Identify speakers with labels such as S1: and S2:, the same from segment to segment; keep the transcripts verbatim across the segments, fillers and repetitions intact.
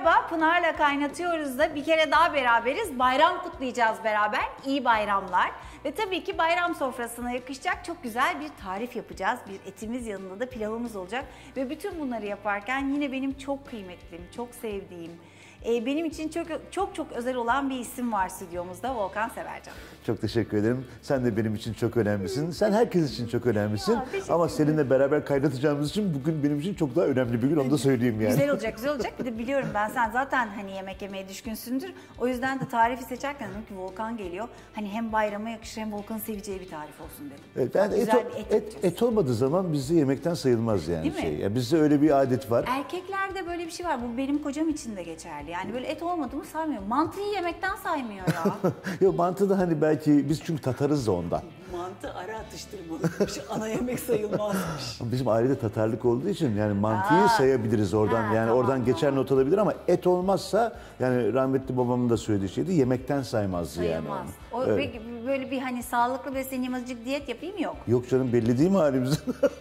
S1: Merhaba, Pınar'la kaynatıyoruz da bir kere daha beraberiz. Bayram kutlayacağız beraber. İyi bayramlar. Ve tabii ki bayram sofrasına yakışacak çok güzel bir tarif yapacağız. Bir etimiz, yanında da pilavımız olacak. Ve bütün bunları yaparken yine benim çok kıymetlim, çok sevdiğim, benim için çok çok çok özel olan bir isim var stüdyomuzda, Volkan Severcan.
S2: Çok teşekkür ederim. Sen de benim için çok önemlisin. Sen herkes için çok önemlisin. Ya, ama seninle beraber kaynatacağımız için bugün benim için çok daha önemli bir gün, onu da söyleyeyim yani.
S1: Güzel olacak, güzel olacak. Bir de biliyorum ben sen zaten hani yemek yemeye düşkünsündür. O yüzden de tarifi seçerken dedim ki Volkan geliyor. Hani hem bayrama yakışır hem Volkan'ın seveceği bir tarif olsun dedim.
S2: Evet, ben et, et, et, et olmadığı zaman bizde yemekten sayılmaz yani.
S1: Değil
S2: şey.
S1: mi?
S2: Ya bizde öyle bir adet var.
S1: Erkeklerde böyle bir şey var. Bu benim kocam için de geçerli. Yani böyle et olmadı mı saymıyor. Mantıyı yemekten saymıyor ya.
S2: Yok, mantı da hani belki biz çünkü Tatarız da ondan.
S1: Mantı ara atıştırmalıkmış. Ana yemek sayılmazmış.
S2: Bizim ailede Tatarlık olduğu için yani mantıyı
S1: Aa,
S2: sayabiliriz oradan.
S1: ha,
S2: yani
S1: tamam,
S2: oradan
S1: tamam.
S2: geçer not alabilir ama et olmazsa yani rahmetli babamın da söylediği şeydi, yemekten saymazdı
S1: Sayılmaz.
S2: yani.
S1: O evet. Böyle bir hani sağlıklı besleneyim, azıcık diyet yapayım yok.
S2: Yok canım, belli değil mi halimizden?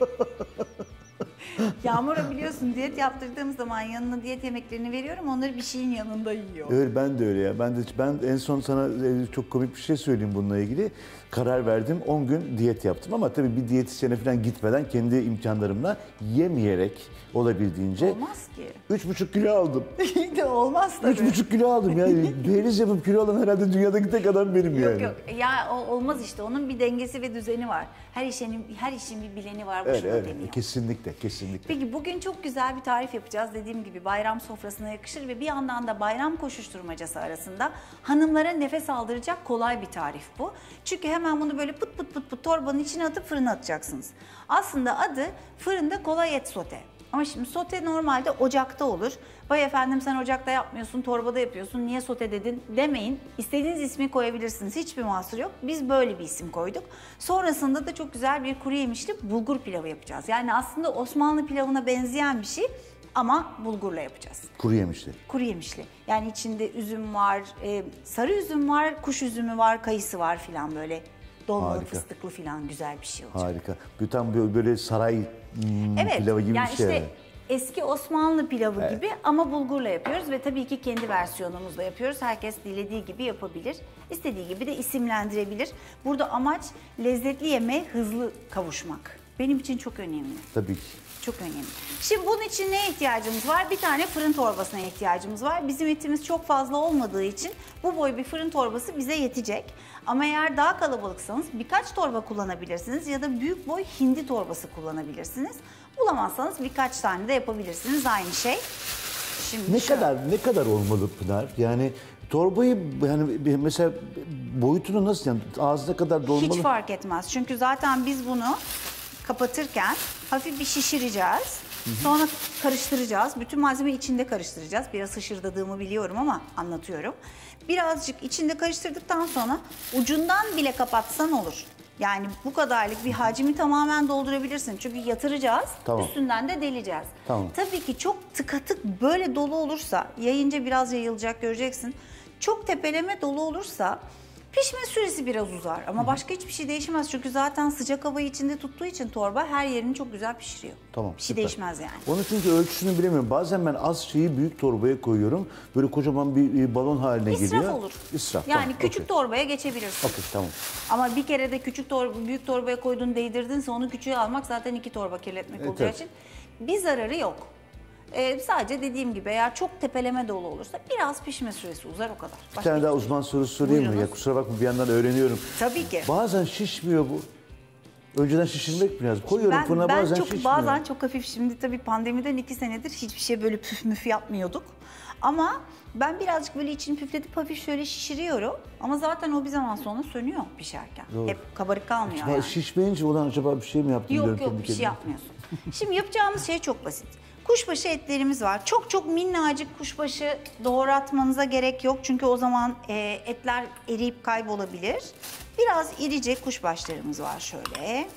S1: Yağmur'a biliyorsun diyet yaptırdığım zaman yanına diyet yemeklerini veriyorum. Onları bir şeyin yanında yiyor.
S2: Evet, ben de öyle ya. Ben de ben en son sana çok komik bir şey söyleyeyim bununla ilgili. Karar verdim, on gün diyet yaptım ama tabii bir diyetisyene falan gitmeden kendi imkanlarımla yemeyerek olabildiğince
S1: olmaz ki.
S2: Üç buçuk kilo aldım.
S1: Olmaz tabii.
S2: Üç buçuk kilo aldım yani. Perhiz yapıp kilo alan herhalde dünyadaki tek adam benim yani.
S1: Yok yok. Ya o, olmaz işte. Onun bir dengesi ve düzeni var. Her işin her işin bir bileni var.
S2: Evet, evet.
S1: Deniyor.
S2: Kesinlikle, kesinlikle.
S1: Peki bugün çok güzel bir tarif yapacağız. Dediğim gibi bayram sofrasına yakışır ve bir yandan da bayram koşuşturmacası arasında hanımlara nefes aldıracak kolay bir tarif bu. Çünkü hemen bunu böyle pıt pıt pıt pıt torbanın içine atıp fırına atacaksınız. Aslında adı fırında kolay et sote. Ama şimdi sote normalde ocakta olur. Vay efendim sen ocakta yapmıyorsun, torbada yapıyorsun, niye sote dedin demeyin. İstediğiniz ismi koyabilirsiniz, hiçbir mahsur yok. Biz böyle bir isim koyduk. Sonrasında da çok güzel bir kuru yemişli bulgur pilavı yapacağız. Yani aslında Osmanlı pilavına benzeyen bir şey ama bulgurla yapacağız.
S2: Kuru yemişli.
S1: Kuru yemişli. Yani içinde üzüm var, e, sarı üzüm var, kuş üzümü var, kayısı var filan böyle. Dolmalı, harika, fıstıklı filan güzel bir şey olacak.
S2: Harika. Tam böyle saray hmm,
S1: evet,
S2: pilavı gibi
S1: yani
S2: bir şey.
S1: Işte, eski Osmanlı pilavı
S2: evet.
S1: gibi ama bulgurla yapıyoruz ve tabii ki kendi versiyonumuzla yapıyoruz. Herkes dilediği gibi yapabilir. İstediği gibi de isimlendirebilir. Burada amaç lezzetli yemeğe hızlı kavuşmak. Benim için çok önemli.
S2: Tabii ki.
S1: Çok önemli. Şimdi bunun için neye ihtiyacımız var? Bir tane fırın torbasına ihtiyacımız var. Bizim etimiz çok fazla olmadığı için bu boy bir fırın torbası bize yetecek. Ama eğer daha kalabalıksanız birkaç torba kullanabilirsiniz ya da büyük boy hindi torbası kullanabilirsiniz. Bulamazsanız birkaç tane de yapabilirsiniz aynı şey. Şimdi
S2: ne
S1: şöyle.
S2: kadar ne kadar olmalı Pınar? Yani torbayı yani mesela boyutunu nasıl, yani ağzına kadar dolmalı?
S1: Hiç fark etmez. Çünkü zaten biz bunu kapatırken hafif bir şişireceğiz. Hı hı. Sonra karıştıracağız. Bütün malzemeyi içinde karıştıracağız. Biraz hışırdadığımı biliyorum ama anlatıyorum. Birazcık içinde karıştırdıktan sonra ucundan bile kapatsan olur. Yani bu kadarlık bir hacmi tamamen doldurabilirsin. Çünkü yatıracağız, tamam, üstünden de deleceğiz.
S2: Tamam.
S1: Tabii ki çok tıkatık böyle dolu olursa, yayınca biraz yayılacak göreceksin. Çok tepeleme dolu olursa pişme süresi biraz uzar ama başka hiçbir şey değişmez. Çünkü zaten sıcak havayı içinde tuttuğu için torba her yerini çok güzel pişiriyor.
S2: Tamam,
S1: bir şey
S2: süper.
S1: değişmez yani.
S2: Onun çünkü ölçüsünü bilemiyorum. Bazen ben az şeyi büyük torbaya koyuyorum. Böyle kocaman bir balon haline
S1: İsraf
S2: geliyor.
S1: olur.
S2: İsraf.
S1: Yani
S2: tamam,
S1: küçük
S2: okay.
S1: torbaya geçebilirsin.
S2: Okey, tamam.
S1: Ama bir kere de küçük torba, büyük torbaya koydun, değdirdinse onu küçüğe almak zaten iki torba kirletmek
S2: Evet,
S1: olacağı
S2: evet.
S1: için bir zararı yok. Ee, sadece dediğim gibi eğer çok tepeleme dolu olursa biraz pişme süresi uzar, o kadar.
S2: Bir tane daha uzman sorusu sorayım mı? Ya kusura bakma, bir yandan öğreniyorum.
S1: Tabii ki.
S2: Bazen şişmiyor bu. Önceden şişirmek mi lazım? Koyuyorum
S1: ben,
S2: fırına,
S1: ben
S2: bazen
S1: çok,
S2: şişmiyor.
S1: Bazen çok hafif, şimdi tabii pandemiden iki senedir hiçbir şey böyle püf müf yapmıyorduk. Ama ben birazcık böyle içini püfletip hafif şöyle şişiriyorum. Ama zaten o bir zaman sonra sönüyor pişerken. Doğru. Hep kabarık kalmıyor
S2: Acaba
S1: yani.
S2: Şişmeyince olan acaba bir şey mi yaptım?
S1: Yok
S2: diyorum,
S1: yok bir şey yapmıyorsun. Şimdi yapacağımız şey çok basit. Kuşbaşı etlerimiz var. Çok çok minnacık kuşbaşı doğratmanıza gerek yok. Çünkü o zaman e, etler eriyip kaybolabilir. Biraz irice kuşbaşlarımız var şöyle.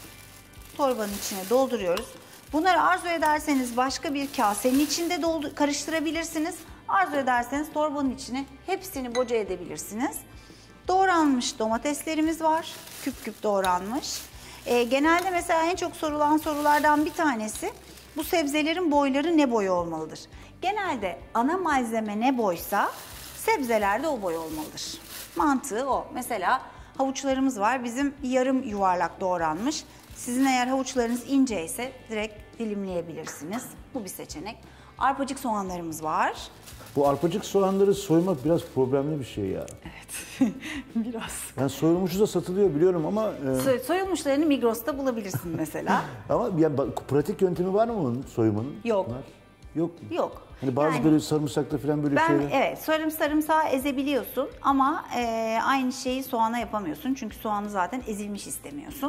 S1: Torbanın içine dolduruyoruz. Bunları arzu ederseniz başka bir kasenin içinde doldur karıştırabilirsiniz. Arzu ederseniz torbanın içine hepsini boca edebilirsiniz. Doğranmış domateslerimiz var. Küp küp doğranmış. E, genelde mesela en çok sorulan sorulardan bir tanesi bu sebzelerin boyları ne boy olmalıdır? Genelde ana malzeme ne boysa sebzelerde o boy olmalıdır. Mantığı o. Mesela havuçlarımız var. Bizim yarım yuvarlak doğranmış. Sizin eğer havuçlarınız ince ise direkt dilimleyebilirsiniz. Bu bir seçenek. Arpacık soğanlarımız var.
S2: Bu arpacık soğanları soymak biraz problemli bir şey ya.
S1: Evet, biraz.
S2: Yani soyulmuşu da satılıyor biliyorum ama... E...
S1: Soy, soyulmuşlarını Migros'ta bulabilirsin mesela.
S2: Ama yani pratik yöntemi var mı onun soyumunun?
S1: Yok.
S2: Var. Yok mu?
S1: Yok.
S2: Hani bazı
S1: Yani,
S2: böyle sarımsakta falan böyle
S1: ben,
S2: şeyler...
S1: Evet, sarım sarımsağı ezebiliyorsun ama e, aynı şeyi soğana yapamıyorsun. Çünkü soğanı zaten ezilmiş istemiyorsun.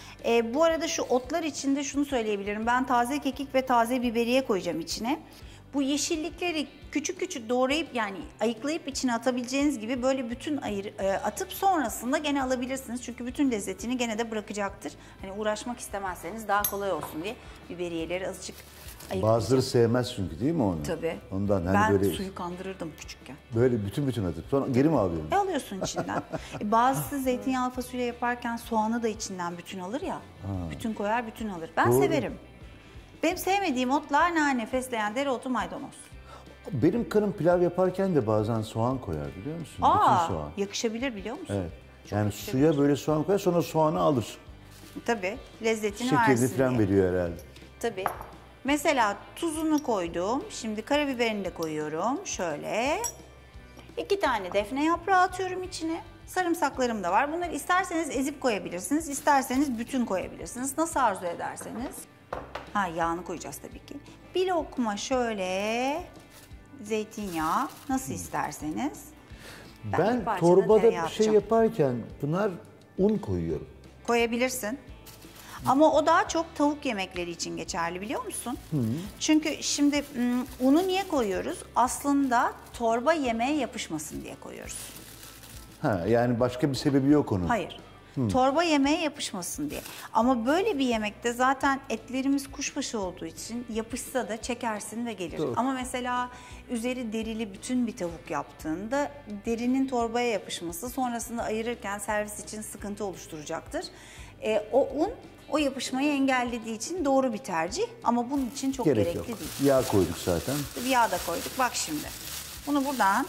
S1: E, bu arada şu otlar içinde şunu söyleyebilirim. Ben taze kekik ve taze biberiye koyacağım içine. Bu yeşillikleri küçük küçük doğrayıp yani ayıklayıp içine atabileceğiniz gibi böyle bütün ayır, e, atıp sonrasında gene alabilirsiniz. Çünkü bütün lezzetini gene de bırakacaktır. Hani uğraşmak istemezseniz daha kolay olsun diye biberiyeleri azıcık ayıklayacağım.
S2: Bazıları sevmez çünkü değil mi onu?
S1: Tabii.
S2: Ondan hani
S1: ben
S2: böyle
S1: suyu kandırırdım küçükken.
S2: böyle bütün bütün atıp sonra geri mi alıyorsun?
S1: E alıyorsun içinden. e, bazısı zeytinyağlı fasulye yaparken soğanı da içinden bütün alır ya. Ha. Bütün koyar, bütün alır. Ben
S2: Doğru.
S1: severim. Benim sevmediğim otlar nane, fesleğen, dereotu, maydanoz.
S2: Benim karım pilav yaparken de bazen soğan koyar biliyor musun?
S1: Aa,
S2: bütün soğan.
S1: yakışabilir biliyor musun?
S2: Evet. Yani suya böyle soğan koyar sonra soğanı alır.
S1: Tabii, lezzetini versin
S2: Şekerini falan
S1: diye.
S2: veriyor herhalde.
S1: Tabii. Mesela tuzunu koydum. Şimdi karabiberini de koyuyorum. Şöyle. İki tane defne yaprağı atıyorum içine. Sarımsaklarım da var. Bunları isterseniz ezip koyabilirsiniz. İsterseniz bütün koyabilirsiniz. Nasıl arzu ederseniz. Ha, yağını koyacağız tabii ki. Bir lokma şöyle zeytinyağı nasıl isterseniz. Ben,
S2: Ben,
S1: bir parça da
S2: torbada
S1: tereyağı
S2: bir şey
S1: atacağım.
S2: yaparken Pınar un koyuyorum.
S1: Koyabilirsin. Ama o daha çok tavuk yemekleri için geçerli biliyor musun? Hı. Çünkü şimdi m, unu niye koyuyoruz? Aslında torba yemeğe yapışmasın diye koyuyoruz.
S2: Ha, yani başka bir sebebi yok onun.
S1: Hayır. Hı. Torba yemeğe yapışmasın diye. Ama böyle bir yemekte zaten etlerimiz kuşbaşı olduğu için yapışsa da çekersin ve gelir.
S2: Doğru.
S1: Ama mesela üzeri derili bütün bir tavuk yaptığında derinin torbaya yapışması sonrasında ayırırken servis için sıkıntı oluşturacaktır. E, o un o yapışmayı engellediği için doğru bir tercih ama bunun için çok
S2: Gerek
S1: gerekli
S2: yok.
S1: değil.
S2: Yağ koyduk zaten.
S1: Bir yağ da koyduk. Bak şimdi. Bunu buradan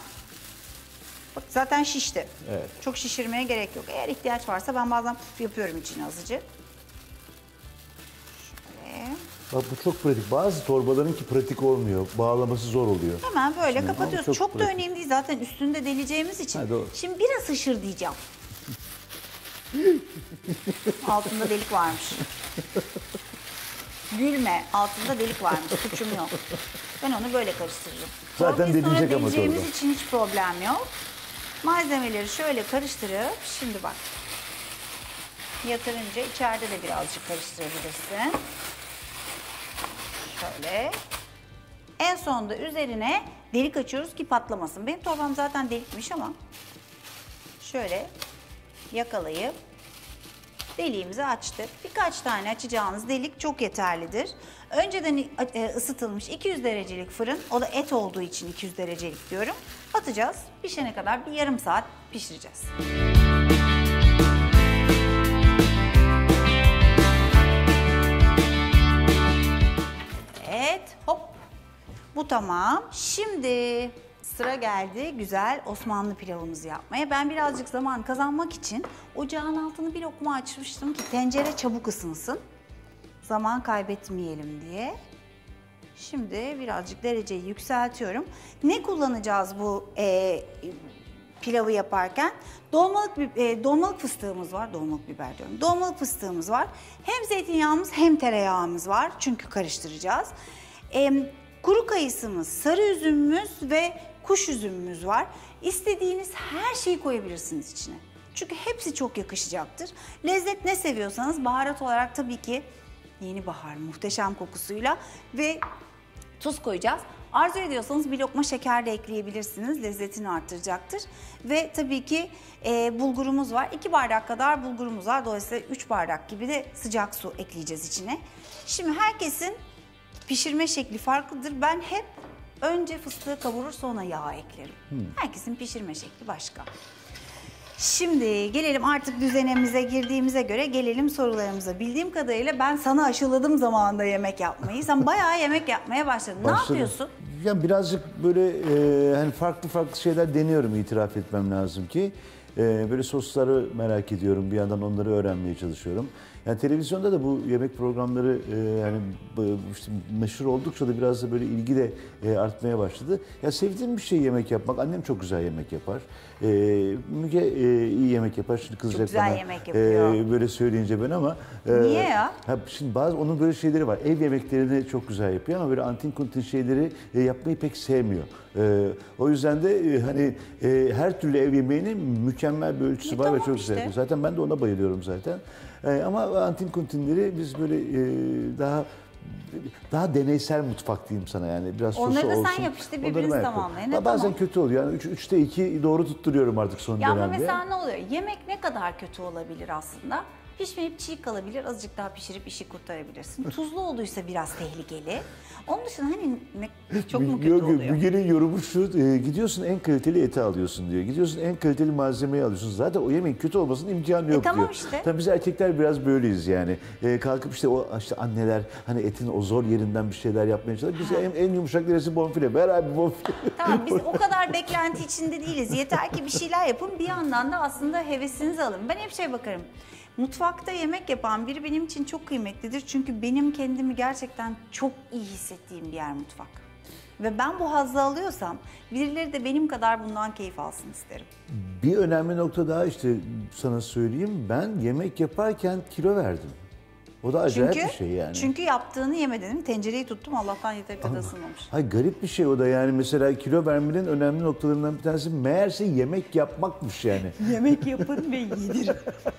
S1: bak zaten şişti.
S2: Evet.
S1: Çok şişirmeye gerek yok. Eğer ihtiyaç varsa ben bazen puf yapıyorum içine azıcık. Şöyle.
S2: Bak bu çok pratik. Bazı torbaların ki pratik olmuyor. Bağlaması zor oluyor.
S1: Hemen böyle
S2: Şimdi,
S1: kapatıyoruz.
S2: çok
S1: Çok, da
S2: pratik.
S1: önemli değil zaten üstünde deleceğimiz için.
S2: Ha, doğru.
S1: Şimdi biraz hışır diyeceğim. Altında delik varmış. Gülme. Altında delik varmış. Suçum yok. Ben onu böyle karıştırırım.
S2: Zaten
S1: Torbayı sonra
S2: delinecek ama
S1: deleceğimiz
S2: torba.
S1: için hiç problem yok. Malzemeleri şöyle karıştırıp şimdi bak. Yatırınca içeride de birazcık karıştırabilirsin. Şöyle. En sonunda üzerine delik açıyoruz ki patlamasın. Benim torbam zaten delikmiş ama şöyle yakalayıp deliğimizi açtık. Birkaç tane açacağınız delik çok yeterlidir. Önceden ısıtılmış iki yüz derecelik fırın, o da et olduğu için iki yüz derecelik diyorum. Atacağız. Pişene kadar bir yarım saat pişireceğiz. Evet, hop. Bu tamam. Şimdi sıra geldi güzel Osmanlı pilavımızı yapmaya. Ben birazcık zaman kazanmak için ocağın altını bir lokma açmıştım ki tencere çabuk ısınsın. Zaman kaybetmeyelim diye. Şimdi birazcık dereceyi yükseltiyorum. Ne kullanacağız bu e, pilavı yaparken? Dolmalık, e, dolmalık fıstığımız var. Dolmalık biber diyorum. Dolmalık fıstığımız var. Hem zeytinyağımız hem tereyağımız var. Çünkü karıştıracağız. E, kuru kayısımız, sarı üzümümüz ve kuş üzümümüz var. İstediğiniz her şeyi koyabilirsiniz içine. Çünkü hepsi çok yakışacaktır. Lezzet ne seviyorsanız baharat olarak tabii ki yeni bahar muhteşem kokusuyla ve tuz koyacağız. Arzu ediyorsanız bir lokma şeker de ekleyebilirsiniz. Lezzetini artıracaktır. Ve tabii ki e, bulgurumuz var. iki bardak kadar bulgurumuz var. Dolayısıyla üç bardak gibi de sıcak su ekleyeceğiz içine. Şimdi herkesin pişirme şekli farklıdır. Ben hep önce fıstığı kavurur sonra yağ eklerim. Hmm. Herkesin pişirme şekli başka. Şimdi gelelim artık düzenimize girdiğimize göre gelelim sorularımıza. Bildiğim kadarıyla ben sana aşıladım zamanında yemek yapmayı. Sen bayağı yemek yapmaya başladın.
S2: Başladım.
S1: Ne yapıyorsun?
S2: Ya birazcık böyle e, hani farklı farklı şeyler deniyorum, itiraf etmem lazım ki. E, böyle sosları merak ediyorum. Bir yandan onları öğrenmeye çalışıyorum. Yani televizyonda da bu yemek programları e, yani bu- işte meşhur oldukça da biraz da böyle ilgi de e, artmaya başladı. Ya sevdiğim bir şey yemek yapmak. Annem çok güzel yemek yapar. E, Müge e, iyi yemek yapar. Şimdi kızacak
S1: güzel
S2: bana
S1: yemek yapıyor.
S2: e, böyle söyleyince ben ama. e,
S1: Niye ya?
S2: Ha, şimdi bazı onun böyle şeyleri var. Ev yemeklerini çok güzel yapıyor ama böyle antin kuntin şeyleri e, yapmayı pek sevmiyor. E, o yüzden de e, hani e, her türlü ev yemeğinin mükemmel bir ölçüsü
S1: E,
S2: var ve
S1: tamam
S2: çok
S1: işte.
S2: güzel yapıyor. Zaten ben de ona bayılıyorum zaten. E, ama antin kuntinleri biz böyle e, daha daha deneysel mutfak diyeyim sana yani. Biraz sosu
S1: Onları da sen
S2: olsun.
S1: yap işte,
S2: Onları
S1: birbiriniz
S2: ben yapıyorum.
S1: tamamlayın. E,
S2: Ha, bazen
S1: tamam.
S2: kötü oluyor. Yani üç, üçte iki doğru tutturuyorum artık son
S1: Ya ama
S2: dönemde.
S1: mesela ne oluyor? Yemek ne kadar kötü olabilir aslında? Pişmeyip çiğ kalabilir, azıcık daha pişirip işi kurtarabilirsin. Tuzlu olduysa biraz tehlikeli. Onun dışında hani ne, çok mu kötü
S2: Yok, yok,
S1: oluyor?
S2: Müge'nin yorumu şu, e, gidiyorsun en kaliteli eti alıyorsun diyor. Gidiyorsun en kaliteli malzemeyi alıyorsun. Zaten o yemeğin kötü olmasının imkanı yok
S1: tamam
S2: diyor.
S1: işte.
S2: Tabii biz erkekler biraz böyleyiz yani. E, kalkıp işte o işte anneler hani etin o zor yerinden bir şeyler yapmaya çalışıyor. Biz en, en yumuşak neresi bonfile. Ver abi bonfile.
S1: Tamam, biz o kadar beklenti içinde değiliz. Yeter ki bir şeyler yapın, bir yandan da aslında hevesinizi alın. Ben hep şey bakarım. Mutfakta yemek yapan biri benim için çok kıymetlidir. Çünkü benim kendimi gerçekten çok iyi hissettiğim bir yer mutfak. Ve ben bu hazzı alıyorsam birileri de benim kadar bundan keyif alsın isterim.
S2: Bir önemli nokta daha işte sana söyleyeyim. Ben yemek yaparken kilo verdim. O da acayip
S1: Çünkü,
S2: bir şey yani.
S1: çünkü yaptığını yemedin. Tencereyi tuttum, Allah'tan yeteri kadar ısınmamış.
S2: Hayır, garip bir şey o da yani. Mesela kilo vermenin önemli noktalarından bir tanesi meğerse yemek yapmakmış yani.
S1: Yemek yapın ve yedirin.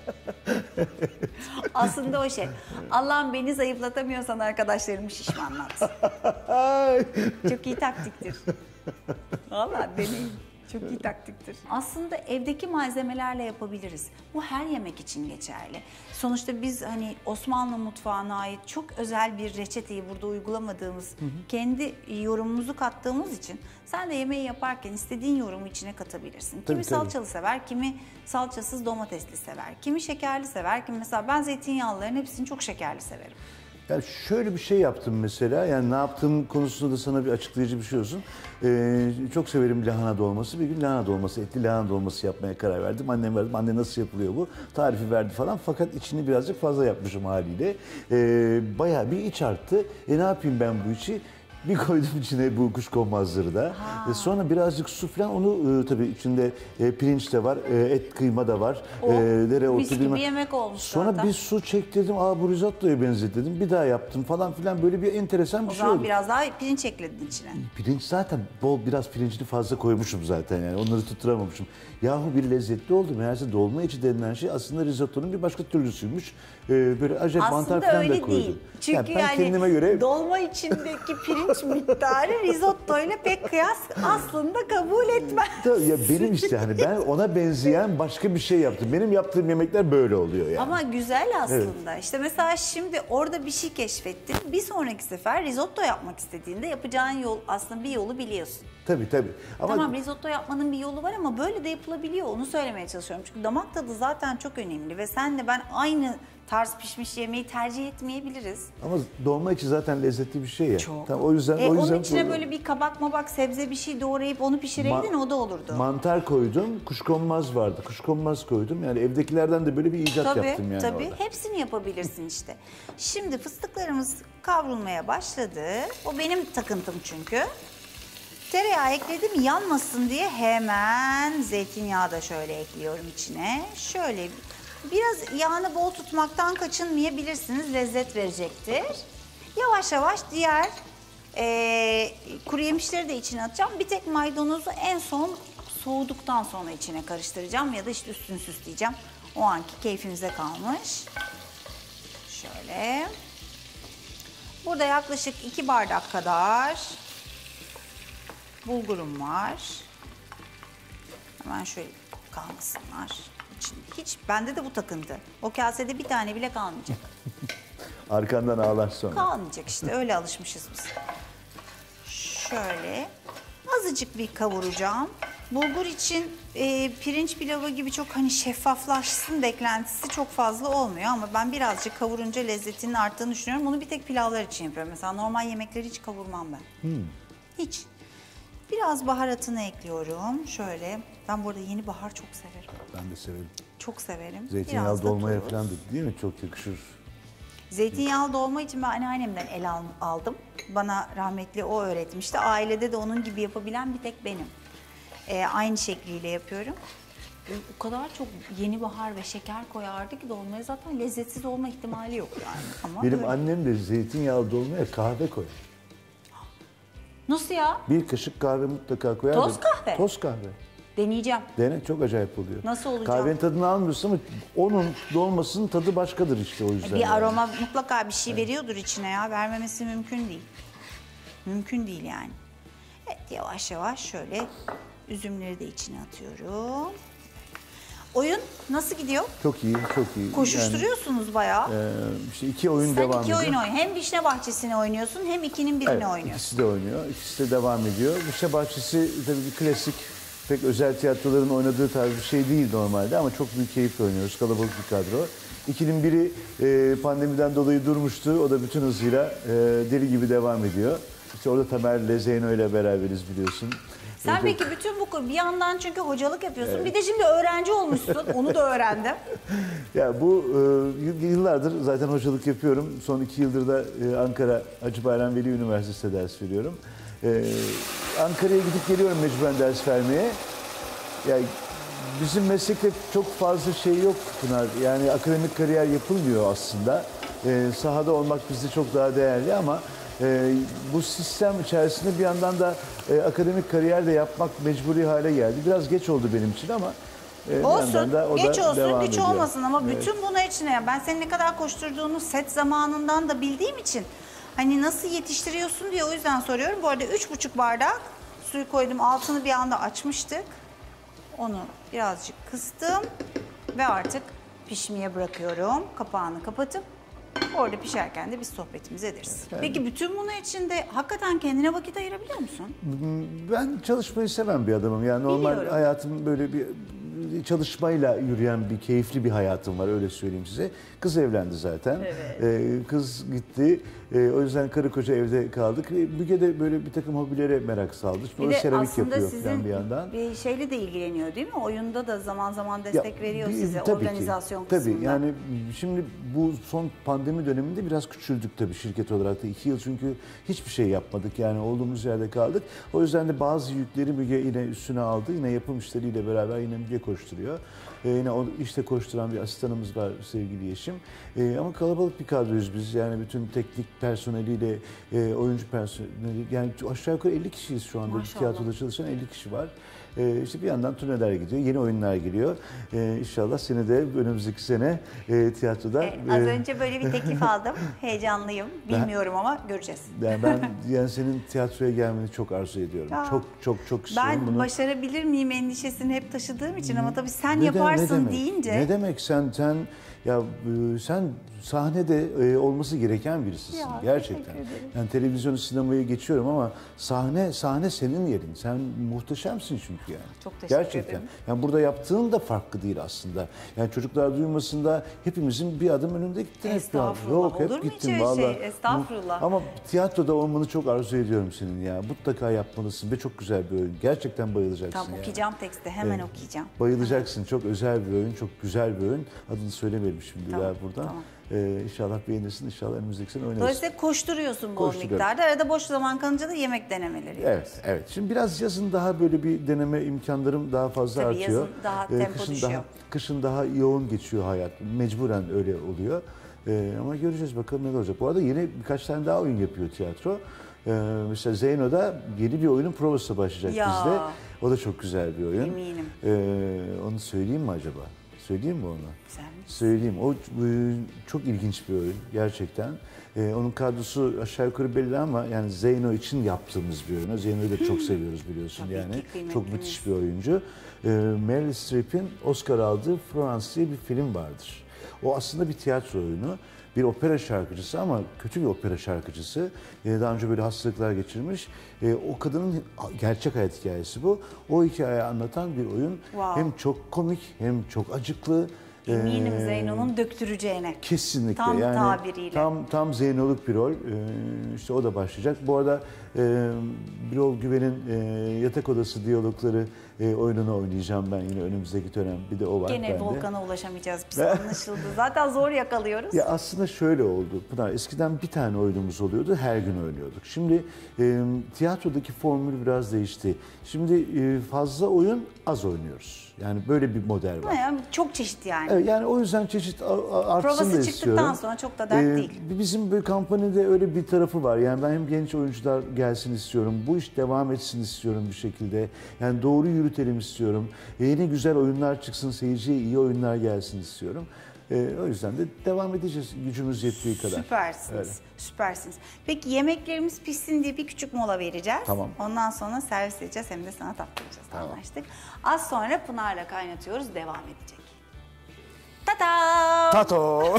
S1: Aslında o şey. Allah'ım beni zayıflatamıyorsan arkadaşlarımı şişmanlat. Çok iyi taktiktir. Vallahi deneyin. Çok iyi taktiktir. Aslında evdeki malzemelerle yapabiliriz. Bu her yemek için geçerli. Sonuçta biz hani Osmanlı mutfağına ait çok özel bir reçeteyi burada uygulamadığımız, hı hı. kendi yorumumuzu kattığımız için sen de yemeği yaparken istediğin yorumu içine katabilirsin. Kimi
S2: Tabii, tabii.
S1: salçalı sever, kimi salçasız domatesli sever, kimi şekerli sever, kimi mesela ben zeytinyağlıların hepsini çok şekerli severim.
S2: Yani şöyle bir şey yaptım mesela, yani ne yaptığım konusunda da sana bir açıklayıcı bir şey olsun. Ee, çok severim lahana dolması. Bir gün lahana dolması, etli lahana dolması yapmaya karar verdim. Annem verdim, anne nasıl yapılıyor bu? Tarifi verdi falan, fakat içini birazcık fazla yapmışım haliyle. Ee, bayağı bir iç arttı. E ne yapayım ben bu içi? Bir koydum içine bu kuşkonmazları da. E sonra birazcık su falan, onu e, tabii içinde e, pirinç de var, e, et kıyma da var.
S1: O,
S2: e, dereotu,
S1: mis gibi
S2: bilmem.
S1: yemek olmuş
S2: Sonra
S1: zaten.
S2: bir su çektirdim, aa bu risottoya benzettim. Bir daha yaptım falan filan, böyle bir enteresan bir
S1: O
S2: şey
S1: zaman
S2: oldu.
S1: biraz daha pirinç ekledin içine.
S2: Pirinç zaten bol, biraz pirincini fazla koymuşum zaten yani, onları tutturamamışım. Yahu bir lezzetli oldu. Meğerse dolma içi denilen şey aslında risottonun bir başka türlüsüymüş. Ee, böyle acayip mantar
S1: Aslında
S2: falan da
S1: öyle
S2: koydum.
S1: değil. Çünkü
S2: yani ben
S1: yani
S2: kendime göre
S1: dolma içindeki pirinç miktarı risotto ile pek kıyas aslında kabul etmez.
S2: ya benim işte hani ben ona benzeyen başka bir şey yaptım. Benim yaptığım yemekler böyle oluyor yani.
S1: Ama güzel aslında. İşte mesela şimdi orada bir şey keşfettin. Bir sonraki sefer risotto yapmak istediğinde yapacağın yol, aslında bir yolu biliyorsun.
S2: Tabii tabii. Ama
S1: Tamam, risotto yapmanın bir yolu var ama böyle de yapılabiliyor. Onu söylemeye çalışıyorum. Çünkü damak tadı zaten çok önemli ve senle ben aynı tarz pişmiş yemeği tercih etmeyebiliriz.
S2: ama dolma içi zaten lezzetli bir şey ya.
S1: Çok.
S2: Tamam, o yüzden
S1: E,
S2: o yüzden
S1: onun içine böyle bir kabak mabak sebze bir şey doğrayıp onu pişireydin,
S2: Ma-
S1: o da olurdu.
S2: mantar koydum, kuşkonmaz vardı. Kuşkonmaz koydum. Yani evdekilerden de böyle bir icat
S1: Tabii,
S2: yaptım yani
S1: tabii.
S2: orada.
S1: Hepsini yapabilirsin işte. Şimdi fıstıklarımız kavrulmaya başladı. O benim takıntım çünkü. Tereyağı ekledim, yanmasın diye hemen zeytinyağı da şöyle ekliyorum içine. Şöyle biraz yağını bol tutmaktan kaçınmayabilirsiniz, lezzet verecektir. Yavaş yavaş diğer e, kuru yemişleri de içine atacağım. Bir tek maydanozu en son soğuduktan sonra içine karıştıracağım ya da işte üstünü süsleyeceğim. O anki keyfinize kalmış. Şöyle. Burada yaklaşık iki bardak kadar bulgurum var. Hemen şöyle kalmasınlar. İçinde. Hiç bende de bu takıntı. O kasede bir tane bile kalmayacak.
S2: Arkandan ağlar sonra.
S1: Kalmayacak işte, öyle alışmışız biz. Şöyle azıcık bir kavuracağım. Bulgur için e, pirinç pilavı gibi çok hani şeffaflaşsın beklentisi çok fazla olmuyor ama ben birazcık kavurunca lezzetinin arttığını düşünüyorum. Bunu bir tek pilavlar için yapıyorum. Mesela normal yemekleri hiç kavurmam ben. Hmm. Hiç. Biraz baharatını ekliyorum. Şöyle. Ben bu arada yeni bahar çok severim.
S2: Ben de severim.
S1: Çok severim.
S2: Zeytinyağlı dolmaya falan da değil mi? Çok yakışır.
S1: Zeytinyağlı dolma için ben anneannemden el aldım. Bana rahmetli o öğretmişti. Ailede de onun gibi yapabilen bir tek benim. Ee, aynı şekliyle yapıyorum. Ee, o kadar çok yeni bahar ve şeker koyardı ki dolmaya zaten lezzetsiz olma ihtimali yok yani. Ama
S2: benim
S1: öyle.
S2: annem de zeytinyağlı dolmaya kahve koyar.
S1: Nasıl ya?
S2: Bir kaşık kahve mutlaka koyar.
S1: Toz kahve?
S2: Toz kahve.
S1: Deneyeceğim.
S2: Dene, çok acayip oluyor.
S1: Nasıl olacak?
S2: Kahvenin tadını almıyorsun ama onun dolmasının tadı başkadır işte o yüzden.
S1: Bir
S2: yani.
S1: aroma mutlaka bir şey evet. veriyordur içine ya. Vermemesi mümkün değil. Mümkün değil yani. Evet, yavaş yavaş şöyle üzümleri de içine atıyorum. Oyun nasıl gidiyor?
S2: Çok iyi, çok iyi.
S1: Koşuşturuyorsunuz yani, bayağı.
S2: E, işte iki oyun
S1: Sen
S2: devam
S1: iki
S2: ediyor.
S1: oyun oyun. Hem Vişne Bahçesi'ni oynuyorsun hem ikinin birini
S2: evet,
S1: oynuyorsun.
S2: İkisi de oynuyor. İkisi de devam ediyor. Vişne Bahçesi tabii bir klasik, pek özel tiyatroların oynadığı tarz bir şey değil normalde ama çok büyük keyifle oynuyoruz. Kalabalık bir kadro. İkinin biri e, pandemiden dolayı durmuştu. O da bütün hızıyla e, deli gibi devam ediyor. İşte orada Tamer'le Zeyno ile beraberiz biliyorsun.
S1: Sen evet, peki bütün bu bir yandan çünkü hocalık yapıyorsun. Evet. Bir de şimdi öğrenci olmuşsun. Onu da öğrendim.
S2: Ya bu e, yıllardır zaten hocalık yapıyorum. Son iki yıldır da e, Ankara Hacıbayram Veli Üniversitesi'nde ders veriyorum. E, Ankara'ya gidip geliyorum mecburen ders vermeye. Yani bizim meslekte çok fazla şey yok Pınar. Yani akademik kariyer yapılmıyor aslında. E, sahada olmak bizde çok daha değerli ama e, bu sistem içerisinde bir yandan da e, akademik kariyer de yapmak mecburi hale geldi. Biraz geç oldu benim için ama e,
S1: olsun,
S2: da, o
S1: geç
S2: da
S1: olsun, güç
S2: ediyor.
S1: olmasın ama
S2: evet.
S1: bütün buna içine ben senin ne kadar koşturduğunu set zamanından da bildiğim için hani nasıl yetiştiriyorsun diye o yüzden soruyorum. Bu arada üç buçuk bardak suyu koydum, altını bir anda açmıştık. Onu birazcık kıstım ve artık pişmeye bırakıyorum. Kapağını kapatıp orada pişerken de biz sohbetimizi ederiz. Evet. Peki bütün bunun içinde hakikaten kendine vakit ayırabiliyor musun?
S2: Ben çalışmayı seven bir adamım. Yani normal Biliyorum. hayatım böyle bir çalışmayla yürüyen bir keyifli bir hayatım var öyle söyleyeyim size. Kız evlendi zaten. Evet. Ee, kız gitti. Ee, o yüzden karı koca evde kaldık. Müge de böyle bir takım hobilere merak saldı. Şimdi
S1: bir de
S2: seramik
S1: aslında
S2: yapıyor
S1: sizin
S2: bir yandan.
S1: bir şeyle de ilgileniyor değil mi? Oyunda da zaman zaman destek ya, veriyor bir, size
S2: tabii
S1: organizasyon
S2: ki,
S1: kısmında.
S2: Tabii yani şimdi bu son pandemi döneminde biraz küçüldük tabii şirket olarak da. iki yıl çünkü hiçbir şey yapmadık yani olduğumuz yerde kaldık. O yüzden de bazı yükleri Müge yine üstüne aldı. Yine yapım işleriyle beraber yine Müge koşturuyor. Ee, yine o işte koşturan bir asistanımız var sevgili Yeşim. Ee, ama kalabalık bir kadroyuz biz. Yani bütün teknik personeliyle, e, oyuncu personeli. Yani aşağı yukarı elli kişiyiz şu anda.
S1: Maşallah.
S2: Tiyatroda çalışan elli kişi var. Ee, işte bir yandan turneler gidiyor, yeni oyunlar geliyor. Ee, inşallah seni de önümüzdeki sene e, tiyatroda...
S1: E, az e, önce böyle bir teklif aldım. Heyecanlıyım. Bilmiyorum ben, ama göreceğiz.
S2: Yani ben yani senin tiyatroya gelmeni çok arzu ediyorum. Ya, çok çok çok istiyorum
S1: ben
S2: bunu.
S1: Başarabilir miyim endişesini hep taşıdığım için ama tabii sen
S2: ne
S1: yaparsın
S2: de, ne demek,
S1: deyince...
S2: Ne demek sen sen ya sen sahnede e, olması gereken birisisin ya, gerçekten. Yani televizyonu, sinemayı geçiyorum ama sahne sahne senin yerin. Sen muhteşemsin çünkü yani.
S1: Çok teşekkür
S2: gerçekten.
S1: ederim.
S2: Yani burada yaptığın da farklı değil aslında. Yani çocuklar duymasında hepimizin bir adım önünde gittin.
S1: Estağfurullah.
S2: Yok,
S1: Olur
S2: hep
S1: mu
S2: gittin
S1: hiç
S2: vallahi.
S1: şey? Estağfurullah.
S2: Ama tiyatroda olmanı çok arzu ediyorum senin ya. Mutlaka yapmalısın ve çok güzel bir oyun. Gerçekten bayılacaksın.
S1: Tamam
S2: yani.
S1: okuyacağım teksti. Hemen
S2: evet.
S1: okuyacağım.
S2: Bayılacaksın. Çok özel bir oyun. Çok güzel bir oyun. Adını söylemeyelim şimdi
S1: tamam,
S2: ya buradan. Tamam. Ee, inşallah beğenirsin. İnşallah önümüzdeki sene oynarız.
S1: Dolayısıyla koşturuyorsun bol miktarda. Arada boş zaman kalınca da yemek denemeleri yapıyorsun.
S2: Evet, evet. Şimdi biraz yazın daha böyle bir deneme imkanlarım daha fazla
S1: Tabii
S2: artıyor.
S1: yazın daha tempo
S2: kışın
S1: düşüyor.
S2: Daha, kışın daha yoğun geçiyor hayat. Mecburen öyle oluyor. Ee, ama göreceğiz bakalım ne olacak. Bu arada yeni birkaç tane daha oyun yapıyor tiyatro. Ee, mesela Zeyno'da yeni bir oyunun provası başlayacak
S1: ya.
S2: bizde. O da çok güzel bir oyun.
S1: Eminim.
S2: Ee, onu söyleyeyim mi acaba? Söyleyeyim mi onu?
S1: Güzel.
S2: Söyleyeyim. O çok ilginç bir oyun gerçekten. Ee, onun kadrosu aşağı yukarı belli ama yani Zeyno için yaptığımız bir oyun. Zeyno'yu da çok seviyoruz biliyorsun
S1: Tabii
S2: yani.
S1: ki,
S2: çok müthiş bir oyuncu. Ee, Meryl Streep'in Oscar aldığı Florence diye bir film vardır. O aslında bir tiyatro oyunu. Bir opera şarkıcısı ama kötü bir opera şarkıcısı. Ee, daha önce böyle hastalıklar geçirmiş. Ee, o kadının gerçek hayat hikayesi bu. O hikayeyi anlatan bir oyun.
S1: Wow.
S2: Hem çok komik hem çok acıklı.
S1: Eminim
S2: Ee,
S1: Zeyno'nun döktüreceğine.
S2: Kesinlikle.
S1: Tam
S2: yani
S1: tabiriyle.
S2: Tam tam Zeynoluk bir rol. Ee, işte o da başlayacak. Bu arada e, Birol Güven'in e, Yatak Odası Diyalogları e, oyununu oynayacağım ben yine önümüzdeki dönem. Bir de o var
S1: Gene
S2: bende.
S1: Volkan'a ulaşamayacağız biz, anlaşıldı. Zaten zor yakalıyoruz.
S2: Ya aslında şöyle oldu Pınar. Eskiden bir tane oyunumuz oluyordu. Her gün oynuyorduk. Şimdi e, tiyatrodaki formül biraz değişti. Şimdi e, fazla oyun, az oynuyoruz. Yani böyle bir model var.
S1: Yani çok çeşit yani.
S2: Evet, yani o yüzden çeşit a- a- artsın
S1: Provası
S2: da
S1: çıktıktan
S2: istiyorum.
S1: sonra çok da dert
S2: Ee,
S1: değil.
S2: Bizim bir kampanyada öyle bir tarafı var. Yani ben hem genç oyuncular gelsin istiyorum. Bu iş devam etsin istiyorum bir şekilde. Yani doğru yürütelim istiyorum. Yeni güzel oyunlar çıksın, seyirciye iyi oyunlar gelsin istiyorum. Ee, o yüzden de devam edeceğiz gücümüz yettiği kadar.
S1: Süpersiniz.
S2: Öyle.
S1: Süpersiniz. Peki yemeklerimiz pişsin diye bir küçük mola vereceğiz.
S2: Tamam.
S1: Ondan sonra servis edeceğiz, hem de sana tattıracağız.
S2: Tamam.
S1: Anlaştık. Az sonra Pınar'la kaynatıyoruz, devam edecek. Ta-da!
S2: Tato!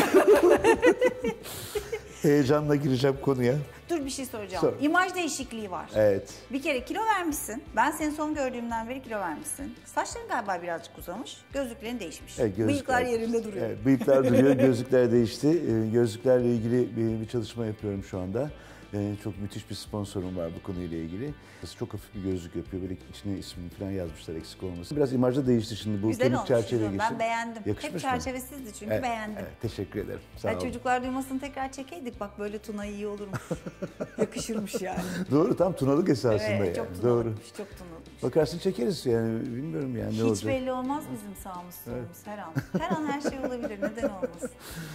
S2: Heyecanla gireceğim konuya.
S1: Dur, bir şey soracağım.
S2: Sor.
S1: İmaj değişikliği var.
S2: Evet.
S1: Bir kere kilo vermişsin. Ben seni son gördüğümden beri kilo vermişsin. Saçların galiba birazcık uzamış. Gözlüklerin değişmiş.
S2: Evet, gözlükler-
S1: Bıyıklar yerinde duruyor.
S2: Evet, bıyıklar duruyor, gözlükler değişti. Ee, Gözlüklerle ilgili bir, bir çalışma yapıyorum şu anda. Ee, çok müthiş bir sponsorum var bu konuyla ilgili. Çok hafif bir gözlük yapıyor. Böyle içine ismini falan yazmışlar eksik olmasın. Biraz imajda değişti şimdi bu
S1: Güzel
S2: kemik
S1: olmuş.
S2: çerçeve
S1: güzel.
S2: geçti.
S1: Ben beğendim.
S2: Yakışmış
S1: Hep
S2: mı?
S1: çerçevesizdi çünkü,
S2: Evet,
S1: beğendim.
S2: evet, teşekkür ederim. Sağ
S1: Yani
S2: olun.
S1: çocuklar duymasını tekrar çekeydik. Bak böyle Tuna iyi olurmuş. Yakışırmış yani.
S2: Doğru, tam tunalık esasında
S1: Evet,
S2: yani.
S1: çok
S2: Doğru.
S1: tunalıkmış, çok tunalıkmış.
S2: Bakarsın çekeriz yani, bilmiyorum yani ne
S1: Hiç
S2: olacak.
S1: belli olmaz bizim sağımız solumuz her an. Her an her şey olabilir, neden olmasın.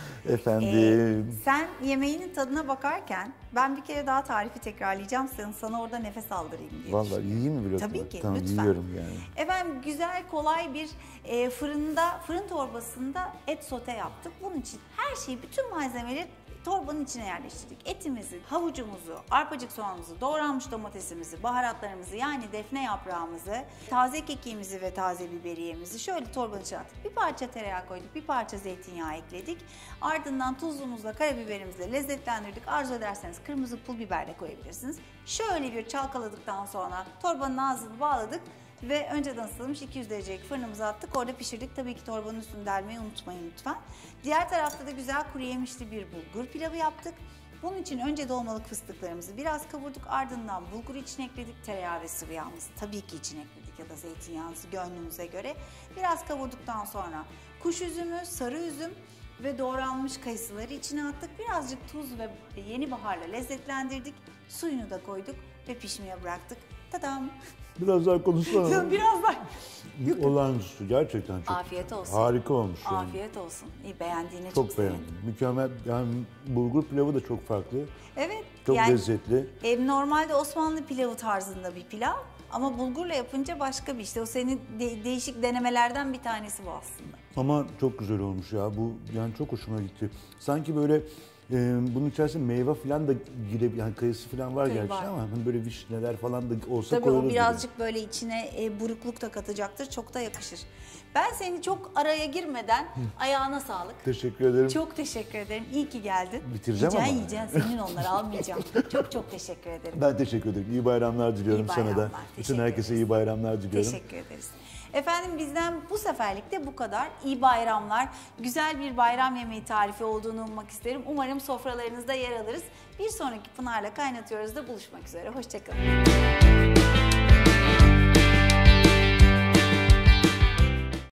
S2: Efendim.
S1: Ee, sen yemeğinin tadına bakarken ben bir kere daha tarifi tekrarlayacağım. Sana, sana orada nefes aldırayım diye
S2: Vallahi
S1: düşünüyorum.
S2: yiyeyim mi bir lokma?
S1: Tabii ki,
S2: Tamam,
S1: lütfen.
S2: yiyorum yani.
S1: Efendim, güzel kolay bir e, fırında, fırın torbasında et sote yaptık. Bunun için her şeyi, bütün malzemeleri torbanın içine yerleştirdik. Etimizi, havucumuzu, arpacık soğanımızı, doğranmış domatesimizi, baharatlarımızı, yani defne yaprağımızı, taze kekiğimizi ve taze biberiyemizi şöyle torbanın içine attık. Bir parça tereyağı koyduk, bir parça zeytinyağı ekledik. Ardından tuzumuzla, karabiberimizle lezzetlendirdik. Arzu ederseniz kırmızı pul biber de koyabilirsiniz. Şöyle bir çalkaladıktan sonra torbanın ağzını bağladık. Ve önceden ısıtılmış iki yüz derecelik fırınımıza attık. Orada pişirdik. Tabii ki torbanın üstünü delmeyi unutmayın lütfen. Diğer tarafta da güzel kuru yemişli bir bulgur pilavı yaptık. Bunun için önce dolmalık fıstıklarımızı biraz kavurduk. Ardından bulguru içine ekledik. Tereyağı ve sıvı yağımızı tabii ki içine ekledik, ya da zeytinyağınızı gönlünüze göre. Biraz kavurduktan sonra kuş üzümü, sarı üzüm ve doğranmış kayısıları içine attık. Birazcık tuz ve yeni baharla lezzetlendirdik. Suyunu da koyduk ve pişmeye bıraktık. Tadam!
S2: Biraz daha konuşsana.
S1: Biraz daha.
S2: Olağanüstü, gerçekten çok
S1: Afiyet olsun.
S2: harika olmuş yani.
S1: Afiyet olsun. İyi, beğendiğine çok,
S2: Çok
S1: sevindim.
S2: beğendim. Mükemmel. Yani bulgur pilavı da çok farklı.
S1: Evet.
S2: Çok
S1: yani,
S2: lezzetli.
S1: E, normalde Osmanlı pilavı tarzında bir pilav. Ama bulgurla yapınca başka bir işte. O senin de- değişik denemelerden bir tanesi bu aslında.
S2: Ama çok güzel olmuş ya. Bu yani çok hoşuma gitti. Sanki böyle e, bunun içerisinde meyve falan da girebilir. Yani kayısı falan var
S1: Tabii
S2: gerçi
S1: var.
S2: ama hani böyle vişneler falan da olsa
S1: Tabii
S2: koyulur
S1: o
S2: gibi.
S1: birazcık böyle içine e, burukluk da katacaktır. Çok da yakışır. Ben seni çok araya girmeden ayağına sağlık.
S2: Teşekkür ederim.
S1: Çok teşekkür ederim. İyi ki geldin.
S2: Bitireceğim
S1: yiyeceksin,
S2: ama.
S1: Yiyeceksin, senin onları almayacağım. Çok çok teşekkür ederim.
S2: Ben teşekkür ederim. İyi bayramlar diliyorum
S1: İyi
S2: sana da.
S1: bayramlar,
S2: Bütün
S1: teşekkür
S2: herkese
S1: ederiz.
S2: iyi bayramlar diliyorum.
S1: Teşekkür ederiz. Efendim, bizden bu seferlik de bu kadar. İyi bayramlar. Güzel bir bayram yemeği tarifi olduğunu ummak isterim. Umarım sofralarınızda yer alırız. Bir sonraki Pınar'la kaynatıyoruz da buluşmak üzere. Hoşçakalın.